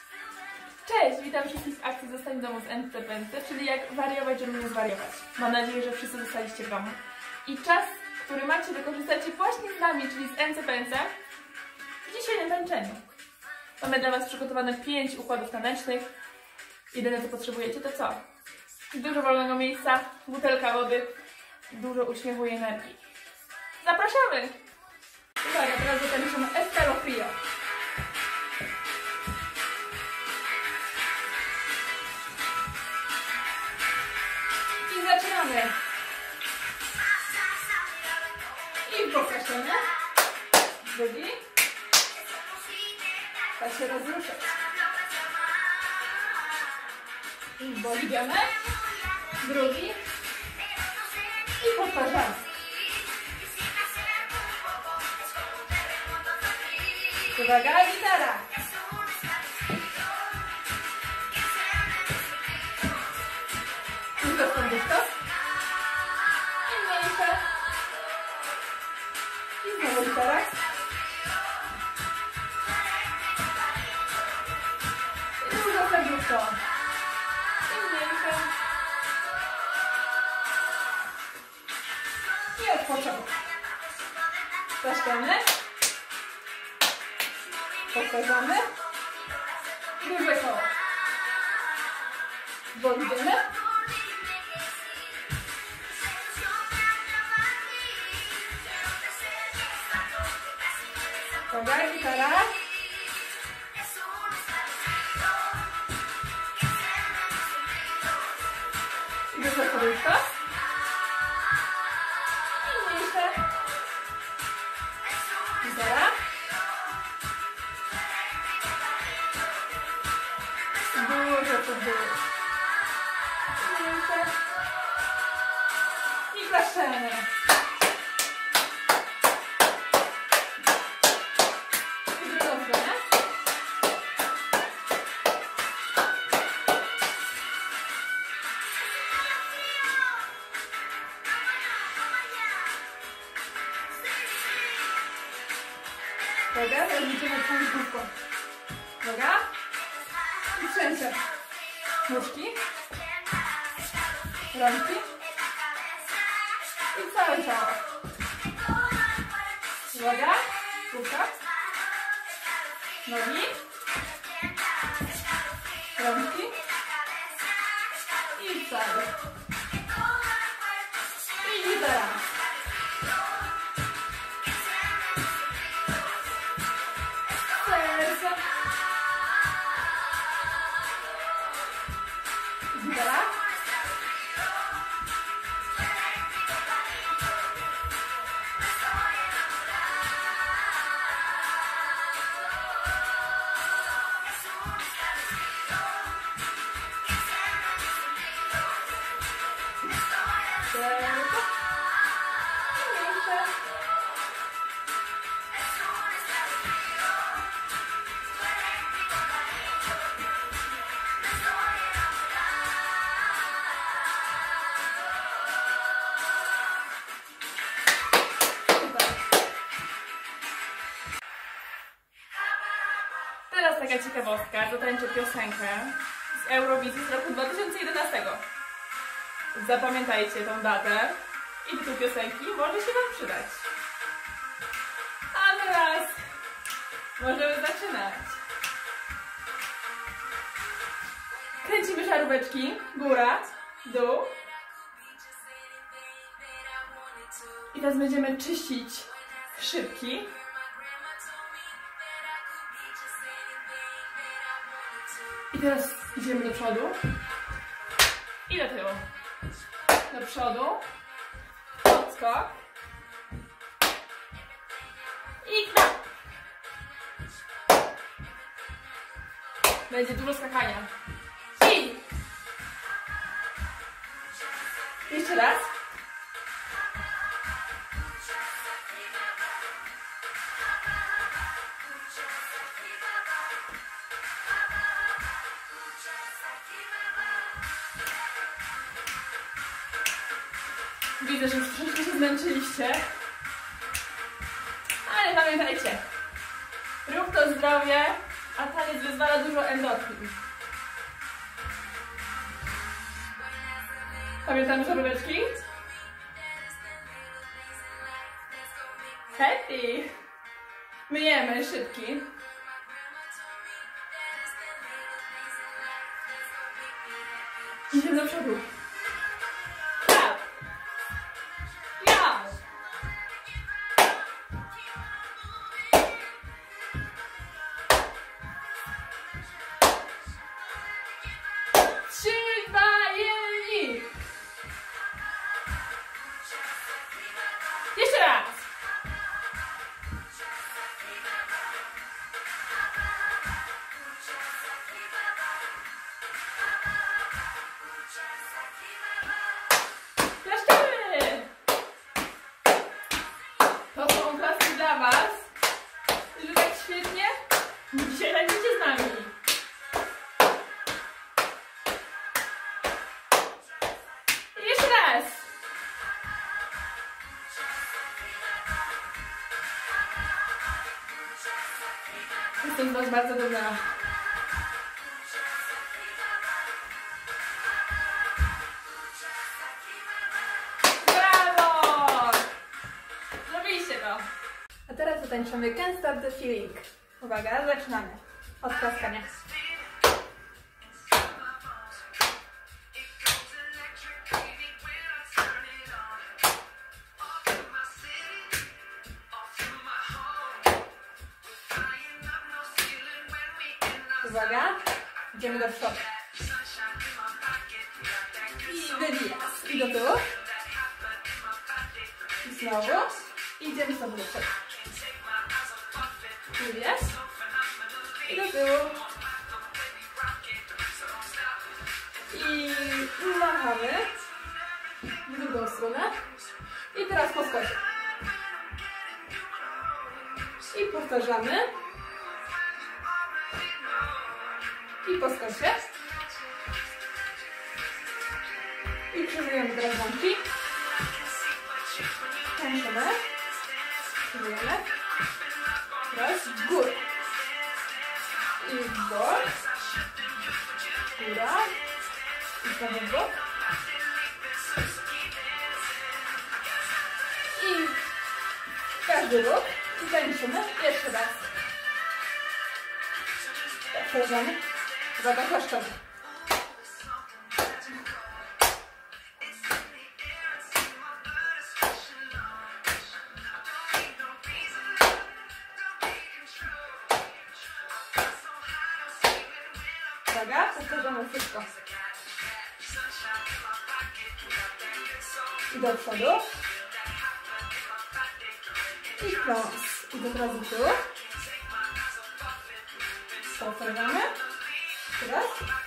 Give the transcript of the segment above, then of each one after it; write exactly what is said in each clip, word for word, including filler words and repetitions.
Cześć, witam wszystkich z akcji Zostań w domu z N C P N C, czyli jak wariować, żeby nie zwariować. Mam nadzieję, że wszyscy zostaliście w domu. I czas, który macie, wykorzystacie właśnie z nami, czyli z N C P N C, dzisiaj na tańczeniu. Mamy dla Was przygotowane pięć układów tanecznych. Jedyne co potrzebujecie to co? Dużo wolnego miejsca, butelka wody, dużo uśmiechu i energii. Zapraszamy! Uwaga, teraz zatańczymy Escalofrío. I zaczynamy! I popraszamy. Drugi. Tak się rozruszać. I boliwiamy. Drugi. I powtarzamy. Uwaga, gitara. I to są dysko. I mniejsze. I znowu gitara. I dużo serduszko. I mniejsze. I odpoczął. Zaszczamy. Powtarzamy. Duże koło. Wolimy. Uwaga, gitara. I duże korysko. I mniejsze. Gitara. Dużo to było. Mniejsze. I klaszczemy. I drugą stronę. Uwaga, teraz liczymy twoją główką. Uwaga. I trzęsie. Nóżki. Rączki. I całe ciało. Uwaga. Główka. Nogi. Rączki. I cały. I gitara. Serce. Gitara. Serce. I mniejsze. Teraz taka ciekawostka, zatańczę piosenkę z Eurowizji z roku dwa tysiące jedenastego. Zapamiętajcie tą datę i tytuł piosenki może się Wam przydać. A teraz możemy zaczynać. Kręcimy żaróweczki, góra, dół. I teraz będziemy czyścić szybki. I teraz idziemy do przodu i do tyłu. Do przodu, odskok i knap. Będzie dużo skakania. I jeszcze raz. Widzę, że już troszeczkę się zmęczyliście. Ale pamiętajcie, ruch to zdrowie, a taniec wyzwala dużo endorfin. Pamiętamy żaróweczki? Happy! Myjemy szybki. Idziemy do przodu. Tak! Ja! Trzy, dwa, jeden i... Jeszcze raz! Klaszczemy! To są oklaski dla was, że tak świetnie dzisiaj tańczycie z nami. Jeszcze raz! Jestem z was bardzo dumna. Brawo! Zrobiliście to. A teraz zatańczymy Can't Stop the Feeling. Uwaga, zaczynamy. Od klaskania. Uwaga, idziemy do przodu. I wybijaz. I do tyłu. I znowu. I idziemy znowu do przodu. Wybijaz. I do tyłu. I machamy w drugą stronę. I teraz po skosie. I powtarzamy. I po skosie. I krzyżujemy teraz rączki. Tańczymy. Krzyżujemy. Teraz w górę. I w bok. Góra. I znowu w bok. I każdy ruch. I tańczymy. Jeszcze raz. Powtarzamy. Uwaga, klaszczemy. Uwaga, powtarzamy wszystko. I do przodu. I pląs. I do razu w tył. Powtarzamy. Teraz.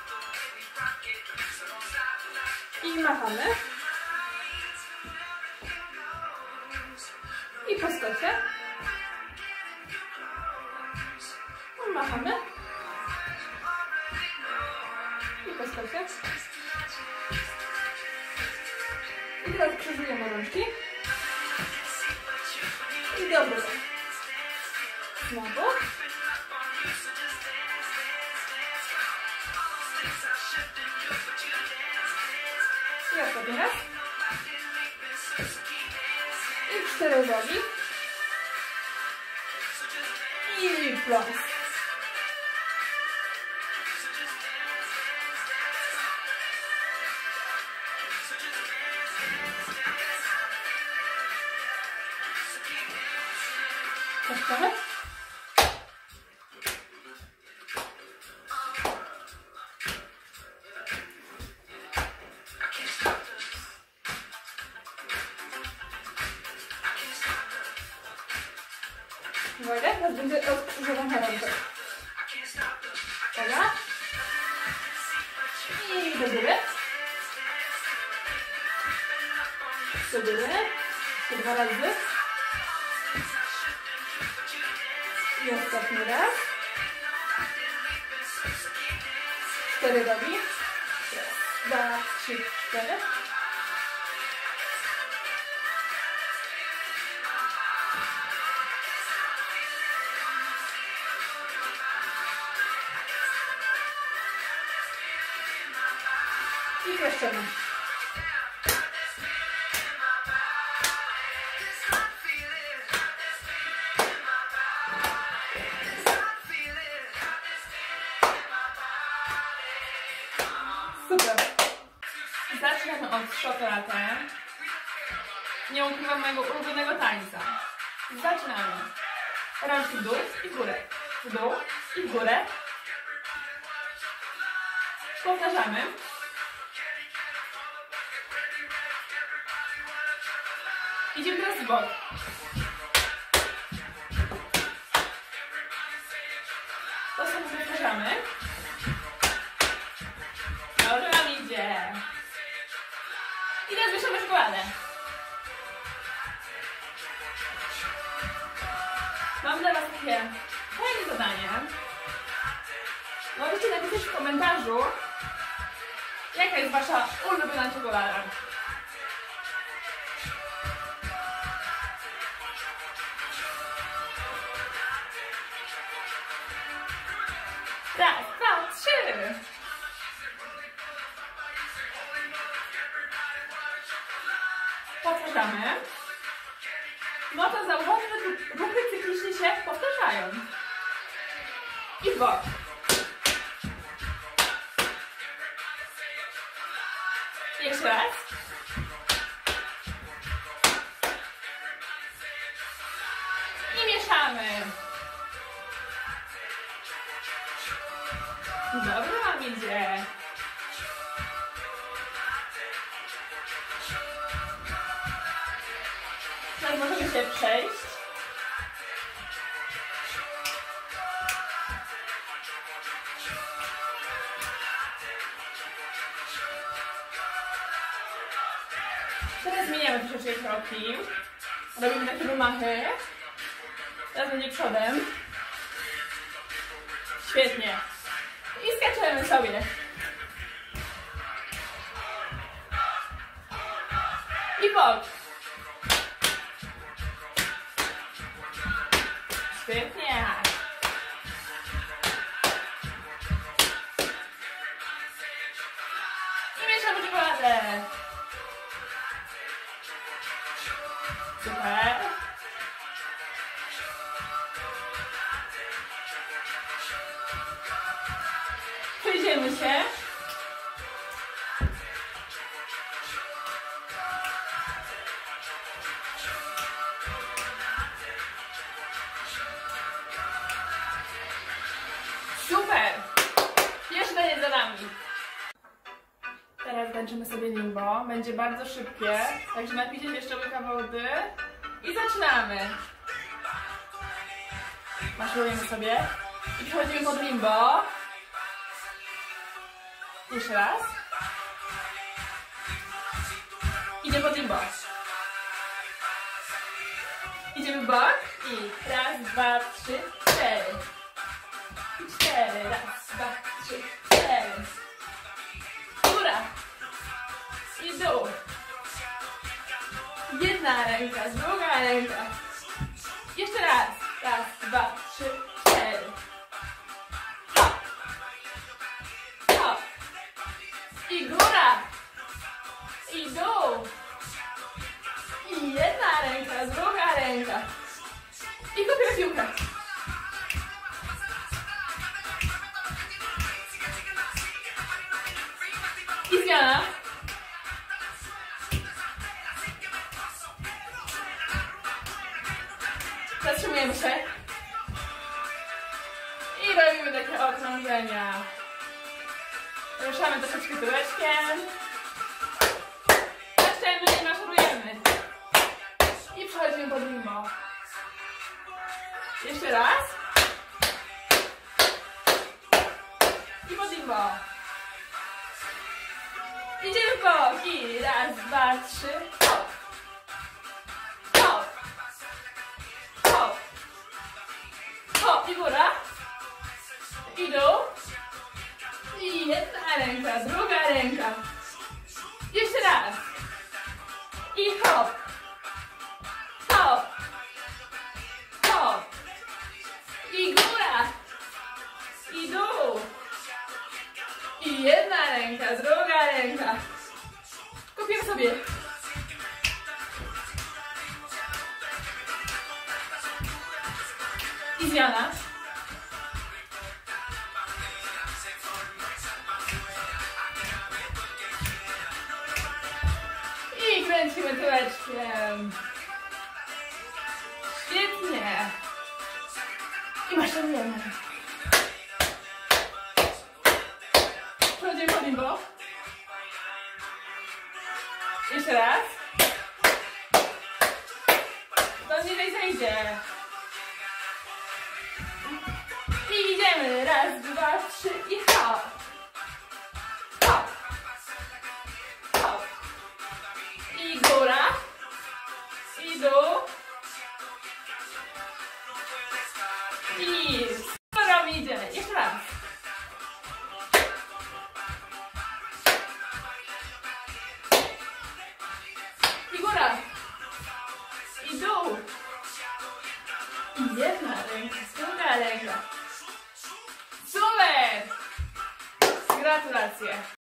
I machamy. I po skosie. I machamy. I po skosie. I teraz krzyżujemy rączki. I dobry. Znowu. I ostatni raz. I cztery rogi. I pląs. Puszczamy. Uwaga, teraz będzie odkrzyżowana ręka. Uwaga. I do góry. Do góry. Jeszcze dwa razy. I ostatni raz. Cztery robi. Dwa, trzy, cztery. I kleszczymy. Super. Zaczynamy od szokoladę. Nie ukrywam mojego ulubionego tańca. Zaczynamy. Rączki w dół i w górę. W dół i w górę. Powtarzamy. Idziemy teraz w bok. To samo powtarzamy. Dobrze nam idzie. I teraz wieszamy szokoladę. Mam dla Was takie fajne zadanie. Możecie napisać w komentarzu, jaka jest Wasza ulubiona czekolada. Raz, dwa, trzy. Powtarzamy. No to zauważmy, że ruchy cyklicznie się powtarzają. I w bok. Jeszcze raz. I mieszamy. Dobrze wam idzie. Teraz możemy się przejść. Teraz zmieniamy troszeczkę kroki. Robimy takie wymachy. Teraz będzie przodem. Świetnie. I skaczemy sobie. I bok. Świetnie. I mieszamy czekoladę. Super. Przejdziemy się. Super. Jeszcze nie za nami. Teraz tańczymy sobie limbo. Będzie bardzo szybkie, także napijcie jeszcze łyka wody i zaczynamy. Maszerujemy sobie i przechodzimy pod limbo. Jeszcze raz. Idziemy pod limbo. Idziemy w bok i raz, dwa, trzy, cztery. I cztery. Raz, dwa, trzy, cztery. Góra. I dół. Jedna ręka, druga ręka. Jeszcze raz. Raz, dwa, trzy, cztery. Hop. Hop. I góra. I dół. I jedna ręka, druga ręka. I kopię piłkę. I zmiana. Zatrzymujemy się. I robimy takie okrążenia. Ruszamy troszeczkę tyłeczkiem. Zaczynamy i maszerujemy. I przechodzimy pod limbo. Jeszcze raz. I pod limbo. Idziemy w bok. I raz, dwa, trzy. Hop. Hop. Hop. Hop. I góra. I dół. I jedna ręka, druga ręka. Jeszcze raz. I hop. Hop. Hop. I góra. I dół. I jedna ręka, druga ręka. Kopię sobie. I zmiana. I kręcimy tyłeczkiem. Świetnie. I maszynujemy. Przechodzimy po limbo. Jeszcze raz. To niżej zejdzie. I idziemy. Raz, dwa, trzy i hop. Hop. Hop. I góra. I dół. I super idzie. Jeszcze raz. I góra. I dół. I jedna ręka, druga ręka. Super! Gratulacje.